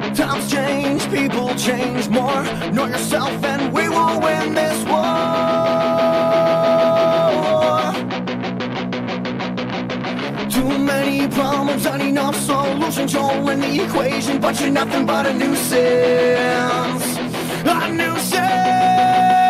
Times change, people change more. Know yourself and we will win this war. Too many problems, not enough solutions. You're in the equation, but you're nothing but a nuisance. A nuisance.